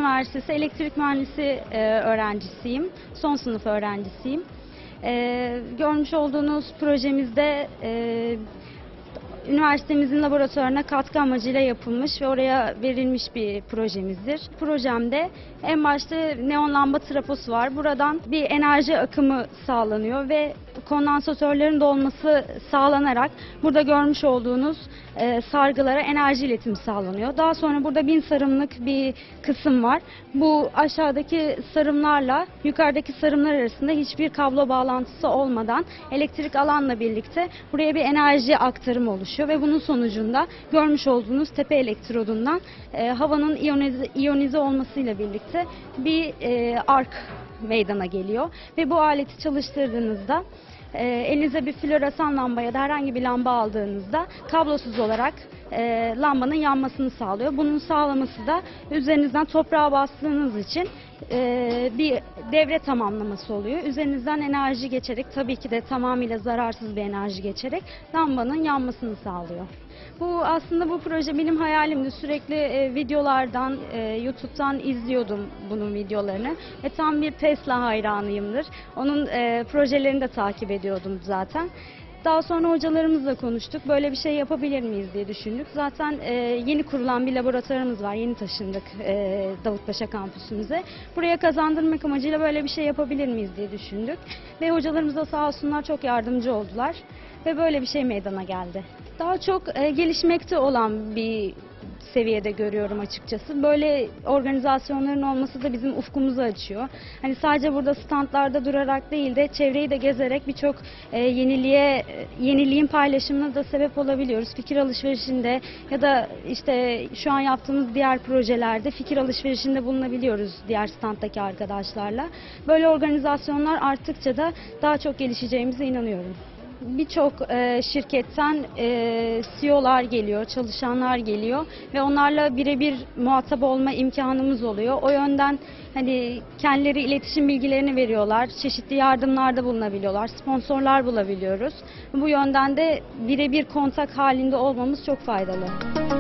Üniversitesi Elektrik Mühendisi öğrencisiyim. Son sınıf öğrencisiyim. Görmüş olduğunuz projemizde üniversitemizin laboratuvarına katkı amacıyla yapılmış ve oraya verilmiş bir projemizdir. Projemde en başta neon lamba trafosu var. Buradan bir enerji akımı sağlanıyor ve kondansatörlerin dolması sağlanarak burada görmüş olduğunuz sargılara enerji iletimi sağlanıyor. Daha sonra burada 1000 sarımlık bir kısım var. Bu aşağıdaki sarımlarla yukarıdaki sarımlar arasında hiçbir kablo bağlantısı olmadan elektrik alanla birlikte buraya bir enerji aktarımı oluşuyor ve bunun sonucunda görmüş olduğunuz tepe elektrodundan havanın iyonize olmasıyla birlikte bir ark meydana geliyor ve bu aleti çalıştırdığınızda elinize bir floresan lamba ya da herhangi bir lamba aldığınızda kablosuz olarak lambanın yanmasını sağlıyor. Bunun sağlaması da üzerinizden toprağa bastığınız için bir devre tamamlaması oluyor. Üzerinizden enerji geçerek, tabii ki de tamamıyla zararsız bir enerji geçerek lambanın yanmasını sağlıyor. Aslında bu proje benim hayalimdi. Sürekli videolardan, YouTube'dan izliyordum bunun videolarını ve tam bir Tesla hayranıyımdır. Onun projelerini de takip ediyordum zaten. Daha sonra hocalarımızla konuştuk. Böyle bir şey yapabilir miyiz diye düşündük. Zaten yeni kurulan bir laboratuvarımız var. Yeni taşındık Davutpaşa kampüsümüze. Buraya kazandırmak amacıyla böyle bir şey yapabilir miyiz diye düşündük. Ve hocalarımız da sağ olsunlar çok yardımcı oldular. Ve böyle bir şey meydana geldi. Daha çok gelişmekte olan bir seviyede görüyorum açıkçası. Böyle organizasyonların olması da bizim ufkumuzu açıyor. Hani sadece burada standlarda durarak değil de çevreyi de gezerek birçok yeniliğin paylaşımına da sebep olabiliyoruz. Fikir alışverişinde ya da işte şu an yaptığımız diğer projelerde fikir alışverişinde bulunabiliyoruz diğer standdaki arkadaşlarla. Böyle organizasyonlar arttıkça da daha çok gelişeceğimize inanıyorum. Birçok şirketten CEO'lar geliyor, çalışanlar geliyor ve onlarla birebir muhatap olma imkanımız oluyor. O yönden hani kendileri iletişim bilgilerini veriyorlar, çeşitli yardımlarda bulunabiliyorlar, sponsorlar bulabiliyoruz. Bu yönden de birebir kontak halinde olmamız çok faydalı.